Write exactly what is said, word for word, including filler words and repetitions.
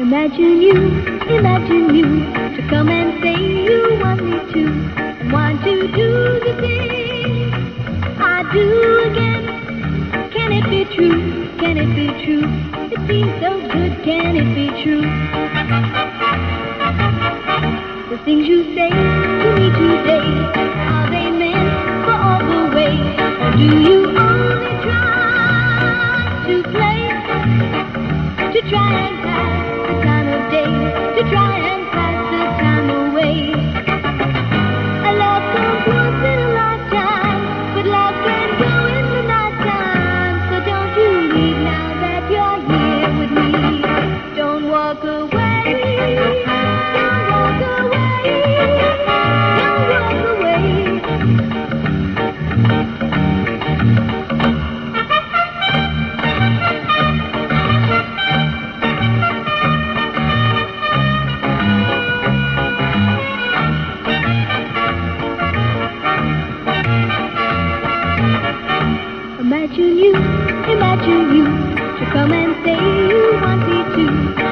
Imagine you, imagine you to come and say you want me to, and want to do the thing I do again. Can it be true? Can it be true? It seems so good. Can it be true? The things you say to me today, are they meant for all the way, or do you only try to play, to try and pass the time of day, to try and pass the time away? A love comes once in a lifetime, but love can go in the night time. So don't you leave now that you're here with me. Don't walk away. Don't walk away. Don't walk away. Imagine you, imagine you to come and say you want me to.